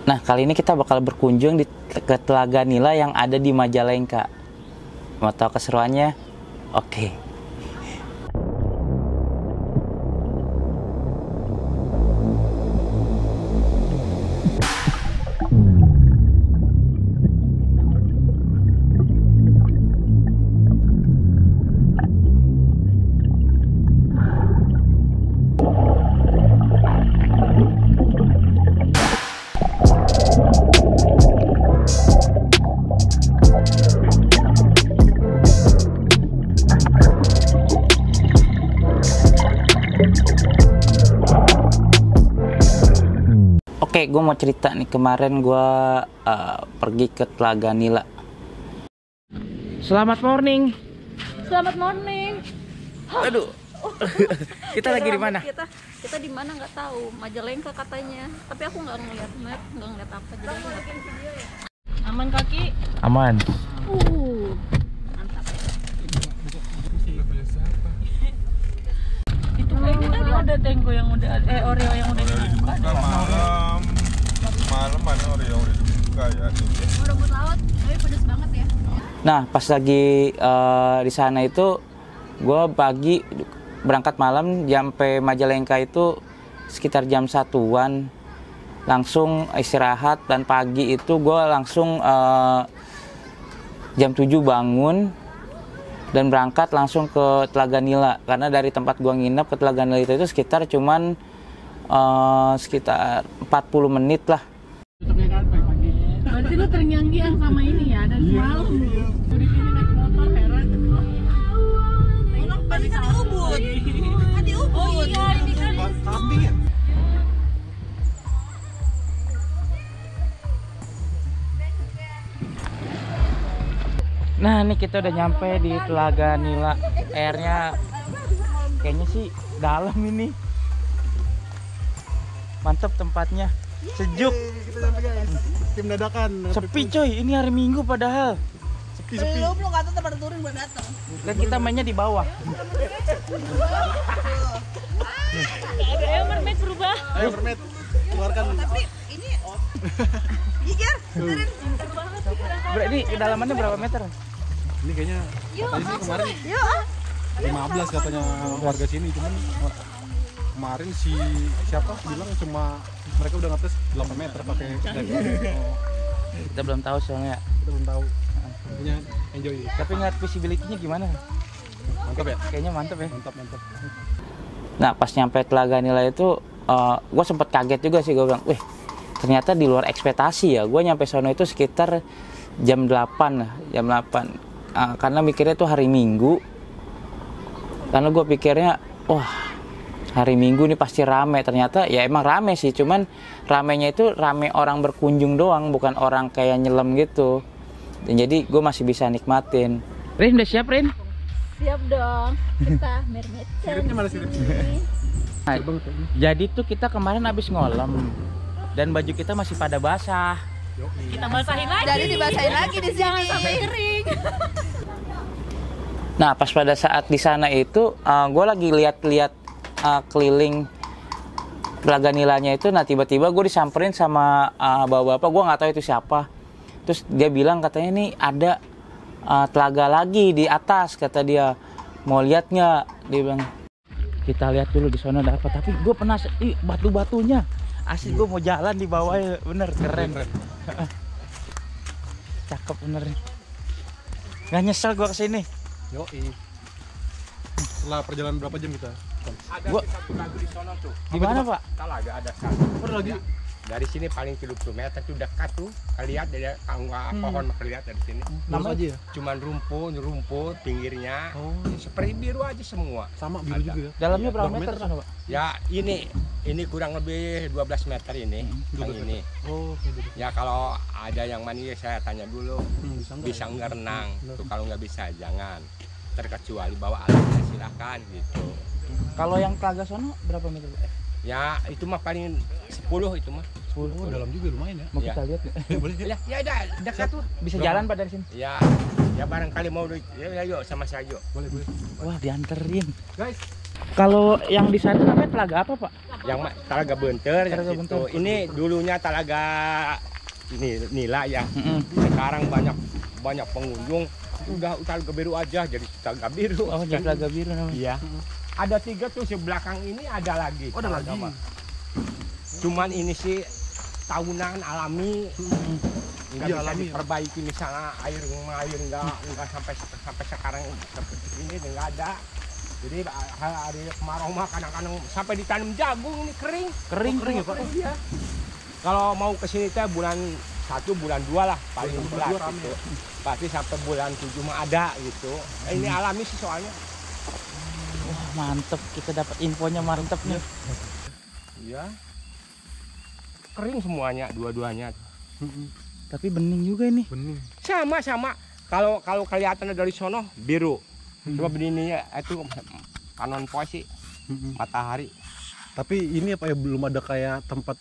Nah, kali ini kita bakal berkunjung ke Telaga Nila yang ada di Majalengka. Mau tahu keseruannya? Oke. Oke, gue mau cerita nih, kemarin gue pergi ke Telaga Nila. Selamat morning. Selamat morning. Aduh. Kita lagi di mana? Kita di mana nggak tahu. Majalengka katanya. Tapi aku nggak ngeliat map, nggak ngeliat apa. Jadi aku nggak tahu. Aman kaki? Aman. Mantap. Itu kayaknya tadi ada Tenggo yang udah Oreo yang udah dibuka. Malam mana Oreo udah dibuka ya. Rumput laut, tapi pedas banget ya. Nah, pas lagi di sana itu, gue pagi berangkat malam, sampai Majalengka itu sekitar jam 1-an, langsung istirahat, dan pagi itu gue langsung jam 7 bangun dan berangkat langsung ke Telaga Nila, karena dari tempat gue nginep ke Telaga Nila itu sekitar cuman sekitar 40 menit lah. Berarti lu terngiang-ngiang sama ini ya, dari semalam di sini naik motor, heran. Tadi kan Ubud. Tadi Ubud. Oh iya, ini kan kambing ya. Nah, ini kita udah nyampe di Telaga Nila. Airnya kayaknya sih dalam ini. Mantap tempatnya. Sejuk. Kita sampai guys. Tim dadakan. Sepi coy, ini hari Minggu padahal. Sepi. Lu belum kata tempat turun buat datang. Dan kita mainnya di bawah. Ayo mermaid berubah. Ayo mermaid. Keluarkan. Tapi ini gigir, benerin. Berarti kedalamannya berapa meter? Ini kayaknya katanya sih kemarin 15 katanya warga sini, cuman kemarin si siapa bilang cuma mereka udah ngetes 8 meter pakai dive. Kita belum tahu soalnya. Kita belum tahu. Intinya enjoy. Tapi ngeliat visibility-nya gimana? Mantap ya? Kayaknya mantap ya. Mantap. Nah, pas nyampe Telaga Nila itu, gue sempet kaget juga sih. Gue bilang, wih, ternyata di luar ekspektasi ya. Gue nyampe sono itu sekitar jam 8 lah, jam 8. Karena mikirnya itu hari Minggu. Karena gue pikirnya, wah, hari Minggu nih pasti rame. Ternyata ya emang rame sih, cuman ramenya itu rame orang berkunjung doang, bukan orang kayak nyelam gitu. Dan jadi gue masih bisa nikmatin. Rin, udah siap Rin? Siap dong. Kita mermaid. Siripnya mana siripnya? Nah, jadi tuh kita kemarin habis ngolam dan baju kita masih pada basah. Kita basahin lagi. Jadi dibasahin lagi di sini. Jangan sampai kering. Nah, pas pada saat di sana itu, gue lagi lihat-lihat keliling Telaga Nilanya itu. Nah, tiba-tiba gue disamperin sama bapak-bapak, gue nggak tahu itu siapa. Terus dia bilang katanya nih ada telaga lagi di atas, kata dia. Mau lihat nggak? Dia bilang. Kita lihat dulu di sana ada apa. Tapi gue penasaran, batu-batunya. Asli gue mau jalan di bawahnya, bener keren. Cakep bener. Gak nyesel gue kesini. Yoi. Setelah perjalanan berapa jam kita? Gua satu lagu di sono tuh. di mana Pak? Talaga ada satu. Ada lagi. Dari sini paling 30 meter tuh dekat tuh. Lihat dari pohon lihat dari sini. Lurus aja ya? Cuman rumput pinggirnya. Oh, Seperti biru aja semua. sama biru juga ya. Dalamnya berapa Berapa meter meter? sana Pak? Ya ini kurang lebih 12 meter ini. Yang 12 ini. Oh, gitu. Ya kalau ada yang mani saya tanya dulu. Bisa nggak renang? Bener. Tuh kalau nggak bisa jangan. Terkecuali bawa alatnya silakan gitu. Kalau yang Telaga sono berapa meter Pak? Ya itu mah paling 10 itu mah. Oh, dalam juga lumayan ya. Mau Ya. kita lihat nggak? Boleh ya? Ya ada dekat tuh. Bisa Berapa? jalan Pak dari sini? Ya barangkali mau ya yuk sama saya yuk. Boleh. Wah, dianterin. Guys, Kalau yang di sana namanya telaga apa, Pak? Yang Talaga Benter, Talaga yang Benter. situ. Ini dulunya Talaga ini Nila ya. Mm-mm. Sekarang banyak pengunjung. Udah Talaga Biru aja jadi Talaga Biru. Oh, jadi telaga biru namanya. Iya. Ada 3 tuh di belakang ini ada lagi. Oh, ada lagi. Cuman ini sih tahunan alami. Nggak Iya, bisa alami ya. diperbaiki misalnya air nggak sampai sekarang seperti ini nggak ada. Jadi hari kemarau mah kadang-kadang sampai ditanam jagung ini kering. Kering ya, Pak? Iya. Kalau mau ke sini teh bulan 1 bulan 2 lah paling Bulan 2 berat rame gitu. ya? Pasti sampai bulan 7 mah ada gitu. Ini alami sih soalnya. Wah, mantep, kita dapat infonya mantep nih. Iya. Kering semuanya dua-duanya. Tapi bening juga ini. Bening. Sama. Kalau kelihatan dari sono biru. Coba begininya itu kanon poe sih matahari. Tapi ini apa ya, belum ada kayak tempat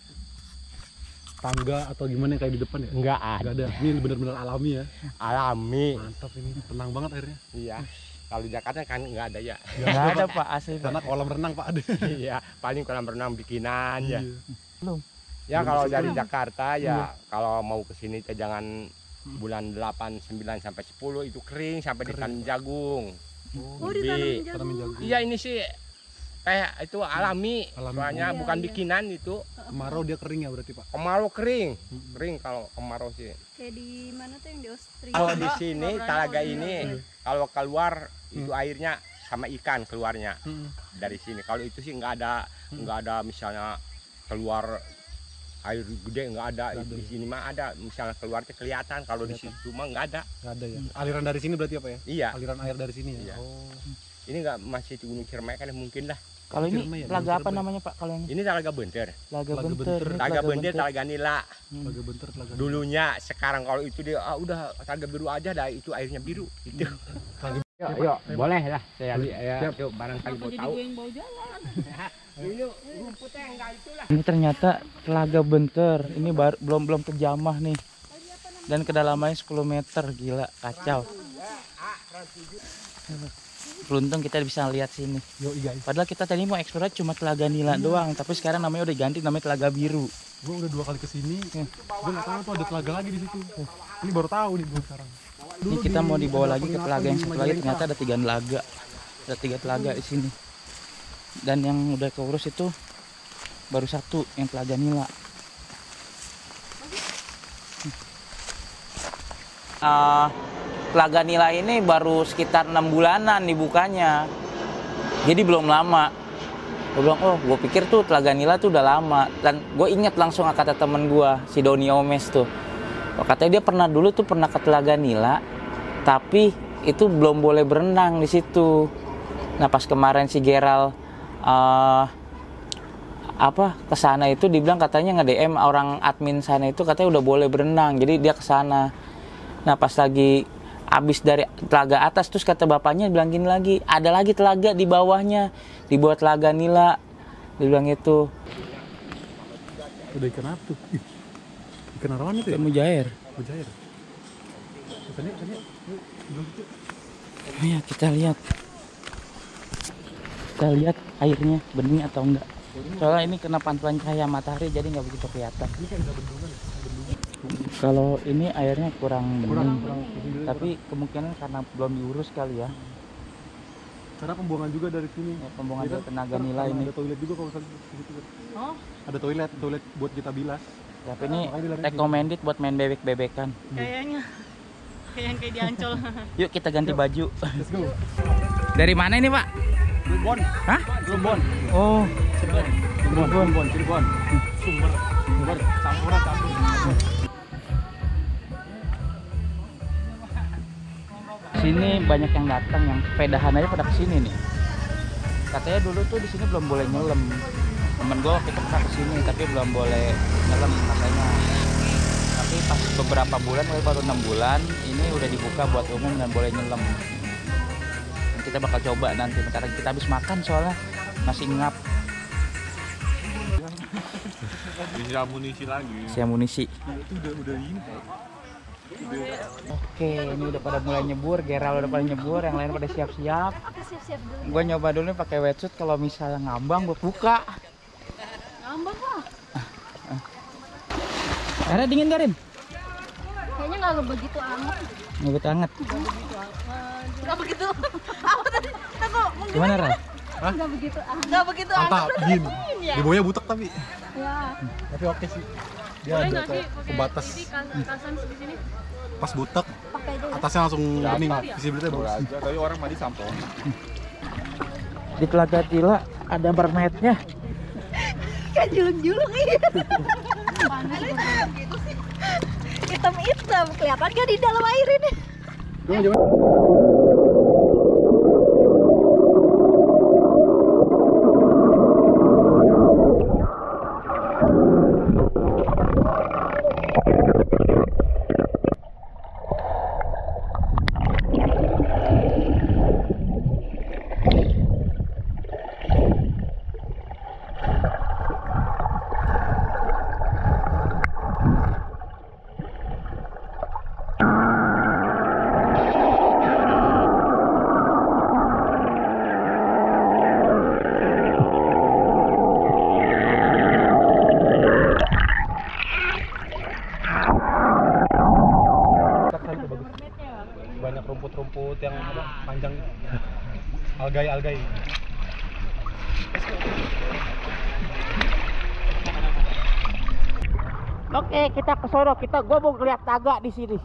tangga atau gimana yang kayak di depan ya? Enggak Nggak ada. ada. Ini benar-benar alami ya. Alami. Mantap ini, tenang banget airnya. Iya. Kalau di Jakarta kan enggak ada ya. Nggak ada, Pak, asli, Pak. Karena kolam renang Pak ada. Iya, paling kolam renang bikinan ya. Iya. Ya Belum kalau masuk dari kan? Jakarta ya kalau mau ke sini teh jangan bulan 8, 9 sampai 10 itu kering sampai ditanam jagung. Oh, Lebih. ditanam Tanamin jagung. jagung. Iya ini sih kayak itu alami, Alami. soalnya Iya, bukan iya. bikinan itu. Kemarau dia kering ya berarti Pak? Kemarau kering, kering kalau kemarau sih. Kayak di mana tuh yang di Austria? Kalau di sini Nggak talaga berani ini mau kalau keluar itu airnya sama ikan keluarnya Hmm. dari sini. Kalau itu sih nggak ada misalnya keluar air gede nggak ada. Nggak ada. Di sini mah ada misalnya keluarnya kelihatan, kalau di situ mah nggak ada. Nggak ada ya. Aliran dari sini berarti apa ya? Iya, Aliran air dari sini ya. Iya. Oh. ini nggak masih di Gunung Ciremai kan mungkin lah. Kalau ini Ciremai ya, telaga Gunung apa Ciremai. namanya, Pak? Kalau yang Ini Talaga Benter, telaga Telaga benter. Benter. Ini Talaga Benter, Talaga Nila. Telaga Benter, telaga. Dulunya, sekarang kalau itu dia udah Talaga Biru aja dah, itu airnya biru. Itu. Yuk, boleh lah saya lihat. Yuk barangkali mau Jadi tahu. gue yang bawa jalan. Ini rumputnya enggak itulah. Ini ternyata telaga benter. Ini belum terjamah nih. Dan kedalamannya 10 meter, gila, kacau. Beruntung kita bisa lihat sini. Yo guys. Padahal kita tadi mau eksplor cuma telaga Nila doang, tapi sekarang namanya udah ganti namanya telaga biru. Gue udah 2 kali kesini. Gue nggak tahu tuh ada telaga lagi di situ. Ini baru tahu nih gue sekarang. Ini kita mau dibawa lagi ke telaga yang satu lagi, Majalengka. ternyata ada 3 telaga. Ada 3 telaga di sini. Dan yang udah keurus itu baru 1 yang telaga Nila. Telaga Nila ini baru sekitar 6 bulanan dibukanya, jadi belum lama. Gue bilang, oh, gue pikir tuh Telaga Nila tuh udah lama. Dan gue inget langsung kata temen gue, si Doni Omes tuh. Katanya dia pernah dulu tuh pernah ke Telaga Nila, tapi itu belum boleh berenang di situ. Nah pas kemarin si Geral kesana itu dibilang katanya nge-DM orang admin sana itu katanya udah boleh berenang, jadi dia kesana. Nah pas lagi habis dari telaga atas terus kata bapaknya bilang gini lagi, ada lagi telaga di bawahnya, dibuat Telaga Nila, dia bilang itu. Udah ikan apa tuh? Ikan arawan itu ya? Ikan mujair. Mujair. Ikannya. Iya kita lihat airnya bening atau enggak. Soalnya ini kena pantulan cahaya matahari jadi nggak begitu kelihatan. Ini kayak udah bendungan ya? Kalau ini airnya kurang bening, Kurang. tapi kemungkinan karena belum diurus kali ya. Karena pembuangan juga dari sini. Ya, pembuangan Iya kan? dari Telaga Kan Nila ini. Ada toilet juga kalau misalnya di situ kan. Oh, Ada toilet buat kita bilas. Tapi ini Makanya dilarang recommended buat main bebek-bebekan. kayaknya kayak yang kayak di Ancol. Yuk kita ganti baju. Let's go. Dari mana ini Pak? Cirebon. Hah? Cirebon. Oh, Cirebon. Sumber campuran. sini banyak yang datang, yang sepedahan aja pada kesini nih. Katanya dulu tuh di sini belum boleh nyelam. Temen gue waktu itu pernah kesini tapi belum boleh nyelam katanya. Tapi pas beberapa bulan, baru 6 bulan, ini udah dibuka buat umum dan boleh nyelam. Kita bakal coba nanti, bentar lagi kita habis makan soalnya masih ngap. Bisa amunisi lagi. Si amunisi. Nah, itu udah ini Pak. Oke, ini udah pada mulai nyebur, Geral udah pada nyebur, yang lain pada siap-siap. Siap-siap dulu. Gue nyoba dulu nih pakai wetsuit, kalau misalnya ngambang gue buka. Ngambang lah. Airnya dingin gak, Rin? Kayaknya nggak begitu anget. Nggak begitu anget. Nggak begitu. Apa tadi? Aku Gimana, Ra? nggak begitu anget. Nggak begitu anget. Mantap, dingin. Ya. Di bawahnya butek tapi. Ya. Tapi oke sih. Dia Boleh ada nggak sih kayak pakai pembatas. ini kasan di sini? Pas butek, Pakai aja ya. atasnya langsung kuning. Visibility bagus. aja tapi orang mandi sampo. Di Telaga Tila ada mermaidnya. Kan julung-julung iya. Panas gitu sih. Hitam-hitam kelihatan gak di dalam air ini? Banyak rumput-rumput yang apa, panjang, algai-algai. Oke, kita ke sono. Gua mau lihat naga di sini.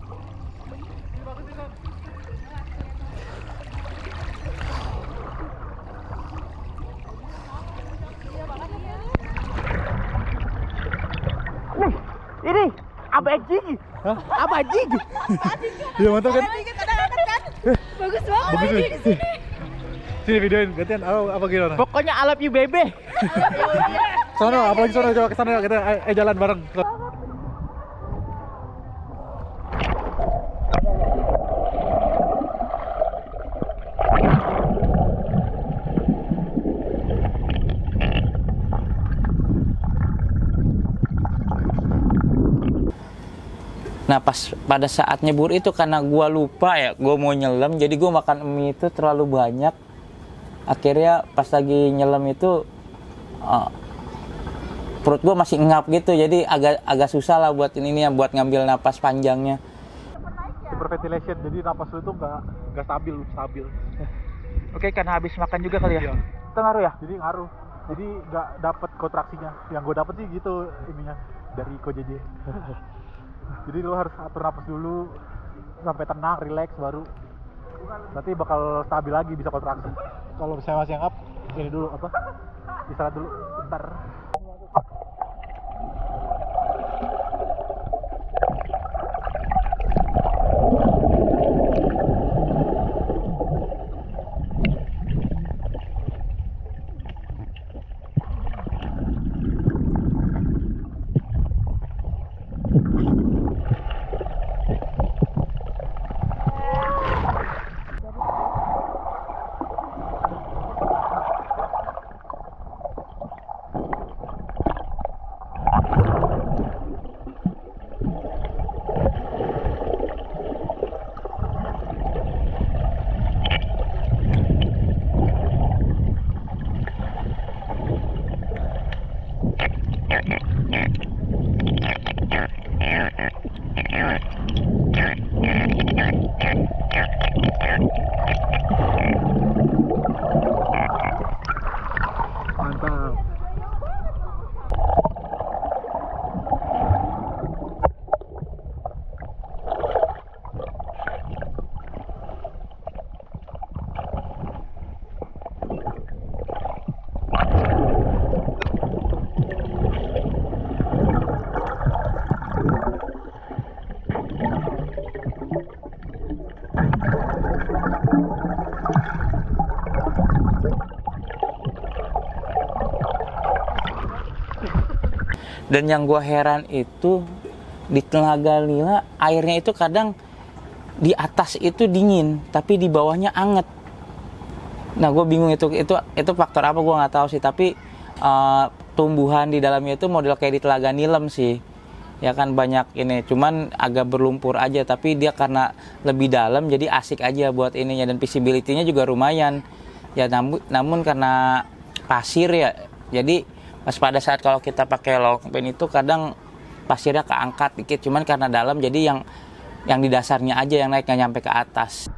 Nih, ini abajing. Hah? Abajing. Iya mantap kan? Bagus banget. Bagus nih. Sini videoin, gantian apa gimana? Pokoknya I love you bebe. Sono, apalagi sono, coba ke sana kita jalan bareng. Nah pas pada saat nyebur itu karena gua lupa ya, gua mau nyelam, jadi gua makan mie itu terlalu banyak. Akhirnya pas lagi nyelam itu perut gua masih ngap gitu, jadi agak susah lah buat ini ya, buat ngambil napas panjangnya. Hyperventilation, jadi napas lu tuh nggak stabil. Oke, karena habis makan juga kali ya. Iya. Itu ngaruh ya? Jadi ngaruh. Jadi nggak dapet kontraksinya. Yang gue dapet sih gitu ininya dari KJJ. Jadi lu harus atur napas dulu sampai tenang, relax baru nanti bakal stabil lagi, bisa kontraksi. Kalau misalnya masih ngap, ini dulu apa? Istirahat dulu bentar. Mantap. Dan yang gua heran itu di Telaga Lila airnya itu kadang di atas itu dingin tapi di bawahnya anget. Nah gue bingung itu faktor apa gue nggak tahu sih, tapi tumbuhan di dalamnya itu model kayak di Telaga Nilem sih. ya kan banyak ini, cuman agak berlumpur aja, tapi dia karena lebih dalam jadi asik aja buat ininya, dan visibility-nya juga lumayan ya. Namun karena pasir ya, jadi pas pada saat kalau kita pakai long pen itu kadang pasirnya keangkat dikit, cuman karena dalam jadi yang di dasarnya aja yang naik, nggak nyampe ke atas.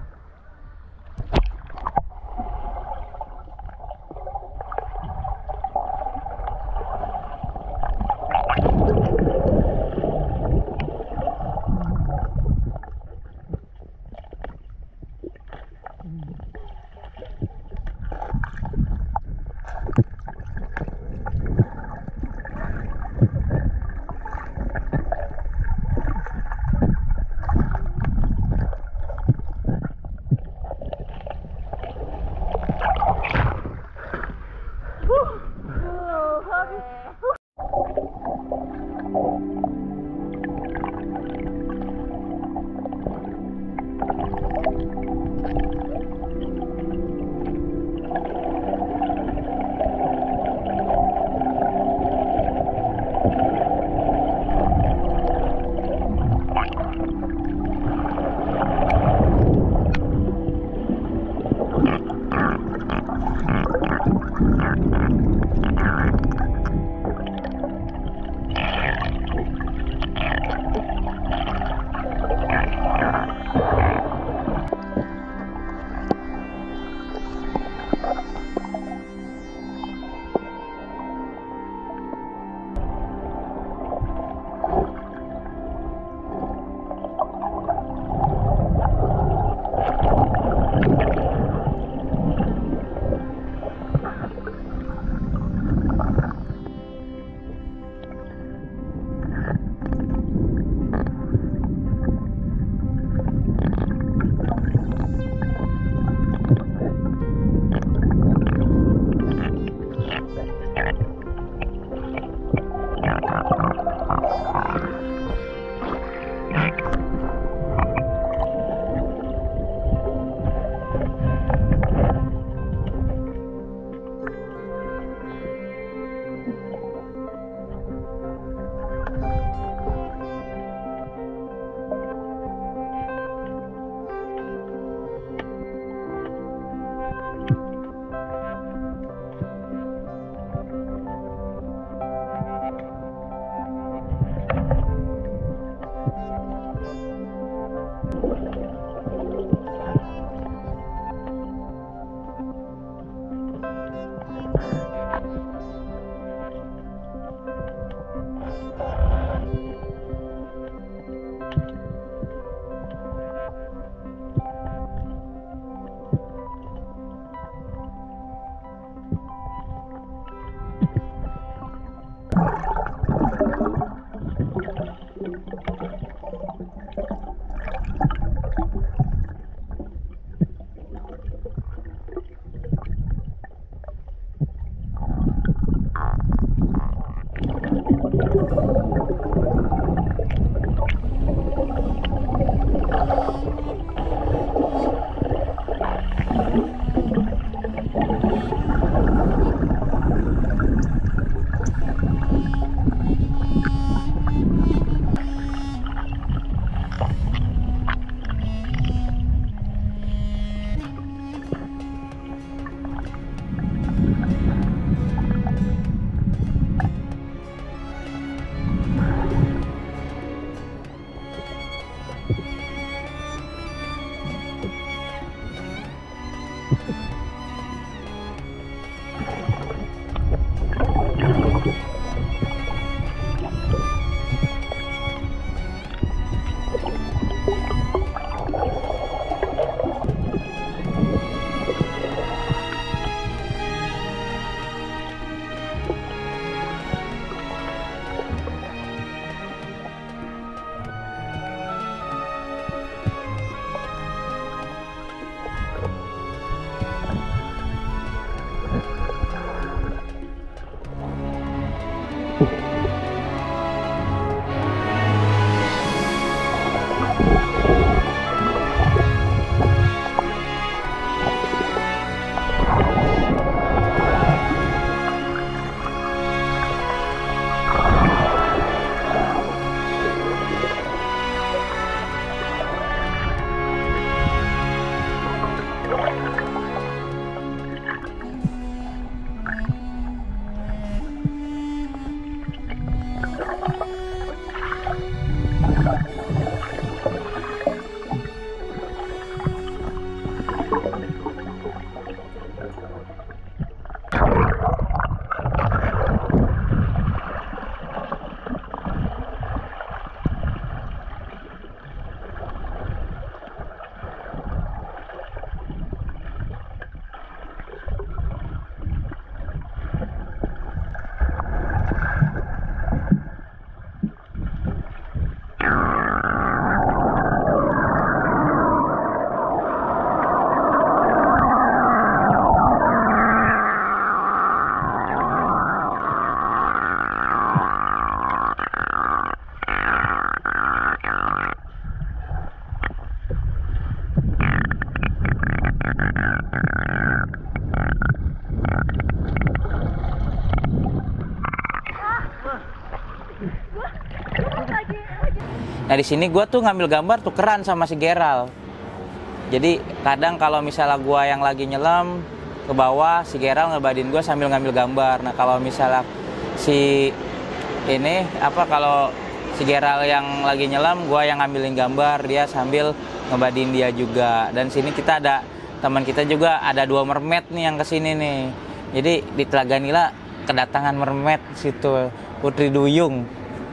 Nah di sini gue tuh ngambil gambar tukeran sama si Geral. Jadi kadang kalau misalnya gue yang lagi nyelam ke bawah, si Geral ngebadin gue sambil ngambil gambar. Nah kalau misalnya si ini kalau si Geral yang lagi nyelam, gue yang ngambilin gambar, dia sambil ngebadin dia juga. Dan sini kita ada teman kita juga, ada 2 mermaid nih yang kesini nih. Jadi di Telaga Nila kedatangan mermaid situ, Putri Duyung.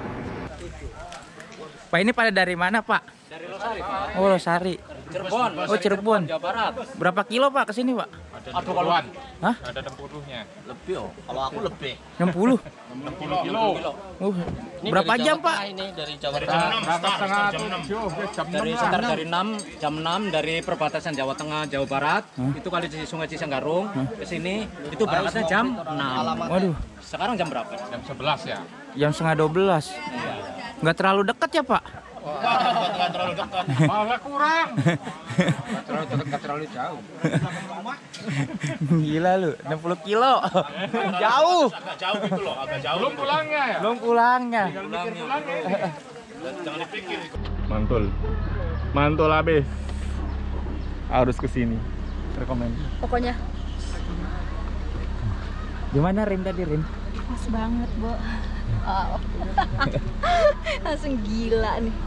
Pak ini pada dari mana Pak? Dari Losari, Pak. Oh Losari. Cirebon. Oh Cirebon. Jawa Barat. Berapa kilo Pak kesini Pak? Ada 60-an. Hah? Ada 60-nya. Lebih oh. Kalau aku lebih. 60? 60 kilo. Berapa jam Pak? Ini dari Jawa Jam Barat. 6, setengah jam 6. Dari sekitar dari 6, jam 6 dari perbatasan Jawa Tengah, Jawa Barat. Itu kali di Sungai Cisanggarung ke sini itu berangkatnya jam 6. Waduh, Sekarang jam berapa? Jam 11 ya. jam setengah 12. Nggak terlalu dekat ya Pak? Enggak terlalu dekat. Malah kurang. Enggak terlalu jauh. Gila lu, 60 kilo. Jauh. Agak jauh gitu loh, agak jauh. Belum pulangnya ya? Belum pulangnya. Jangan dipikir. Mantul habis. Harus ke sini. Rekomen. Pokoknya Gimana Rin tadi Rin? pas banget, Bo. Wow. Langsung gila nih.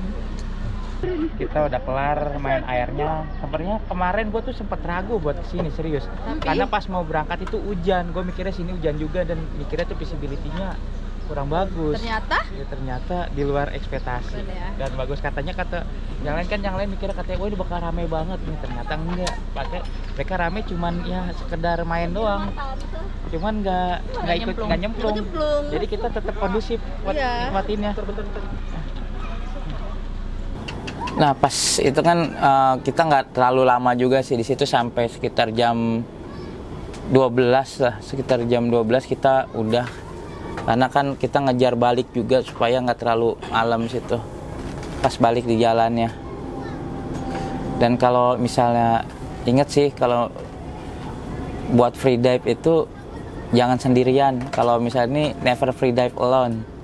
Kita udah kelar main airnya. Sebenarnya kemarin gue tuh sempet ragu buat kesini serius. Karena pas mau berangkat itu hujan. Gue mikirnya sini hujan juga dan mikirnya tuh visibility-nya kurang bagus. Ternyata Ya, ternyata di luar ekspektasi. Keren ya. Dan bagus katanya yang lain mikirnya katanya wah ini bakal rame banget nih. Ternyata enggak. Mereka rame cuman ya sekedar main doang. Cuman nggak nyemplung. Jadi kita tetap kondusif buat Iya. nikmatinnya. Nah pas itu kan kita nggak terlalu lama juga sih di situ sampai sekitar jam 12 lah, sekitar jam 12 kita udah, karena kan kita ngejar balik juga supaya nggak terlalu malam situ pas balik di jalannya. Dan kalau misalnya inget sih kalau buat free dive itu jangan sendirian. Kalau misalnya ini never free dive alone.